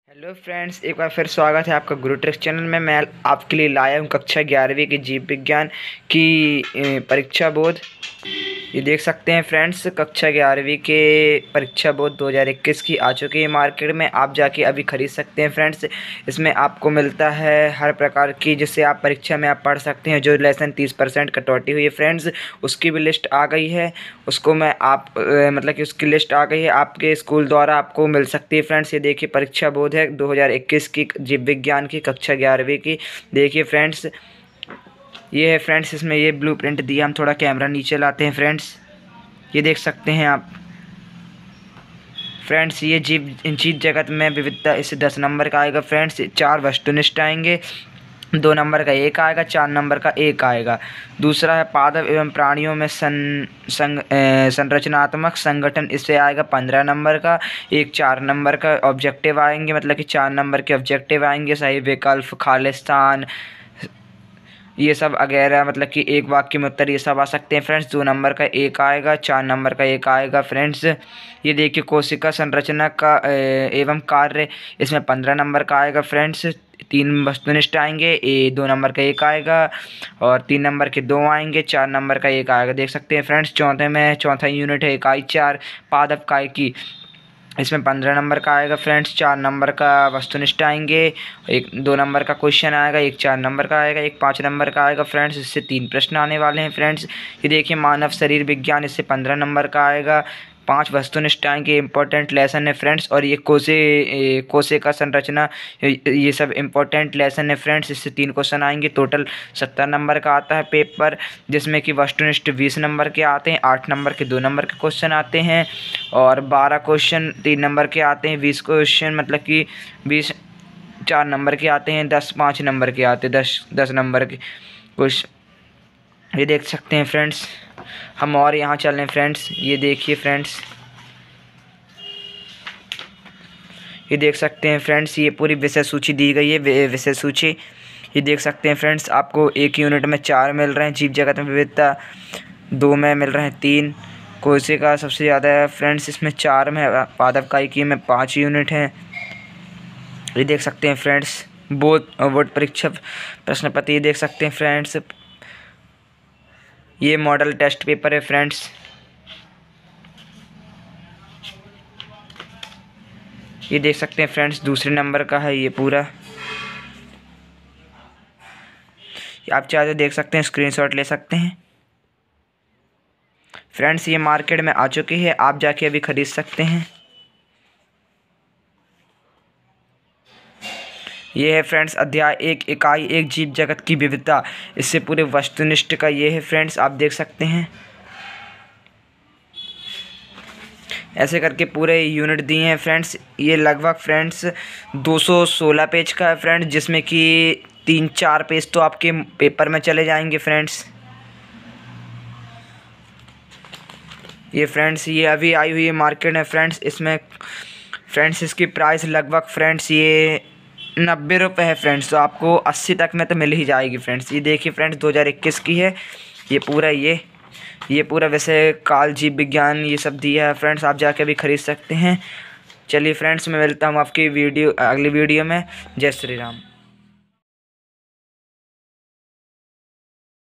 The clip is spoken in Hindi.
हेलो फ्रेंड्स, एक बार फिर स्वागत है आपका गुरु ट्रिक्स चैनल में। मैं आपके लिए लाया हूँ कक्षा 11वीं की जीव विज्ञान की परीक्षा बोध। ये देख सकते हैं फ्रेंड्स, कक्षा 11वीं के परीक्षा बोध 2021 की आ चुकी है मार्केट में। आप जाके अभी ख़रीद सकते हैं फ्रेंड्स। इसमें आपको मिलता है हर प्रकार की, जिससे आप परीक्षा में आप पढ़ सकते हैं। जो लेसन 30% कटौती हुई है फ्रेंड्स, उसकी भी लिस्ट आ गई है। उसको मैं मतलब कि उसकी लिस्ट आ गई है, आपके स्कूल द्वारा आपको मिल सकती है फ्रेंड्स। ये देखिए, परीक्षा बोध है 2021 की जीव विज्ञान की कक्षा 11वीं की। देखिए फ्रेंड्स, ये है फ्रेंड्स, इसमें ये ब्लूप्रिंट दिया। हम थोड़ा कैमरा नीचे लाते हैं फ्रेंड्स, ये देख सकते हैं आप फ्रेंड्स। ये जीव जगत में विविधता, इससे 10 नंबर का आएगा फ्रेंड्स। 4 वस्तुनिष्ठ आएंगे, 2 नंबर का 1 आएगा, 4 नंबर का 1 आएगा। दूसरा है पादप एवं प्राणियों में संरचनात्मक संगठन, इससे आएगा 15 नंबर का। 4 नंबर का ऑब्जेक्टिव आएंगे, मतलब कि 4 नंबर के ऑब्जेक्टिव आएंगे। सही विकल्प, खालिस्तान, ये सब वगैरह, मतलब कि एक वाक्य में उत्तर, ये सब आ सकते हैं फ्रेंड्स। 2 नंबर का 1 आएगा, 4 नंबर का 1 आएगा फ्रेंड्स। ये देखिए, कोशिका संरचना का एवं कार्य, इसमें 15 नंबर का आएगा फ्रेंड्स। 3 वस्तुनिष्ठ आएंगे, 2 नंबर का 1 आएगा और 3 नंबर के 2 आएंगे, 4 नंबर का 1 आएगा। देख सकते हैं फ्रेंड्स। चौथा यूनिट है इकाई 4 पादप काय की, इसमें 15 नंबर का आएगा फ्रेंड्स। 4 नंबर का वस्तुनिष्ठ आएंगे, 2 नंबर का क्वेश्चन आएगा, 4 नंबर का आएगा, 5 नंबर का आएगा फ्रेंड्स। इससे 3 प्रश्न आने वाले हैं फ्रेंड्स। ये देखिए, मानव शरीर विज्ञान, इससे 15 नंबर का आएगा। 5 वस्तुनिष्ठ आएंगे, इंपॉर्टेंट लेसन है फ्रेंड्स। और ये कोशिका संरचना, ये सब इंपॉर्टेंट लेसन है फ्रेंड्स। इससे 3 क्वेश्चन आएंगे। टोटल 70 नंबर का आता है पेपर, जिसमें कि वस्तुनिष्ठ 20 नंबर के आते हैं, 8 नंबर के 2 नंबर के क्वेश्चन आते हैं और 12 क्वेश्चन 3 नंबर के आते हैं। 20 क्वेश्चन, मतलब कि 20 4 नंबर के आते हैं, 10 5 नंबर के आते हैं, 10 नंबर के क्वेश्चन। ये देख सकते हैं फ्रेंड्स। हम और यहाँ चल रहे हैं फ्रेंड्स। ये देखिए फ्रेंड्स, ये देख सकते हैं फ्रेंड्स, ये पूरी विषय सूची दी गई है, विषय सूची। ये देख सकते हैं फ्रेंड्स, आपको एक यूनिट में 4 मिल रहे हैं। जीव जगत में विविधता 2 में मिल रहे हैं 3। कोशिका सबसे ज़्यादा है फ्रेंड्स, इसमें 4 में। पादप कायिकी में 5 यूनिट हैं। ये देख सकते हैं फ्रेंड्स, बोर्ड परीक्षा प्रश्न पत्र। ये देख सकते हैं फ्रेंड्स, ये मॉडल टेस्ट पेपर है फ्रेंड्स। ये देख सकते हैं फ्रेंड्स, दूसरे नंबर का है ये पूरा। आप चाहे तो देख सकते हैं, स्क्रीनशॉट ले सकते हैं फ्रेंड्स। ये मार्केट में आ चुकी है, आप जाके अभी ख़रीद सकते हैं। ये है फ्रेंड्स अध्याय 1 इकाई 1 जीव जगत की विविधता, इससे पूरे वस्तुनिष्ठ का ये है फ्रेंड्स, आप देख सकते हैं। ऐसे करके पूरे यूनिट दिए हैं फ्रेंड्स। ये लगभग फ्रेंड्स 216 पेज का है फ्रेंड्स, जिसमें कि 3-4 पेज तो आपके पेपर में चले जाएंगे फ्रेंड्स। ये फ्रेंड्स, ये अभी आई हुई है मार्केट में फ्रेंड्स। इसमें फ्रेंड्स इसकी प्राइस लगभग फ्रेंड्स ये 90 रुपये है फ्रेंड्स, तो आपको 80 तक में तो मिल ही जाएगी फ्रेंड्स। ये देखिए फ्रेंड्स, 2021 की है ये पूरा। ये पूरा वैसे काल जीव विज्ञान ये सब दिया है फ्रेंड्स, आप जाके भी ख़रीद सकते हैं। चलिए फ्रेंड्स, मैं मिलता हूँ आपकी अगली वीडियो में। जय श्री राम।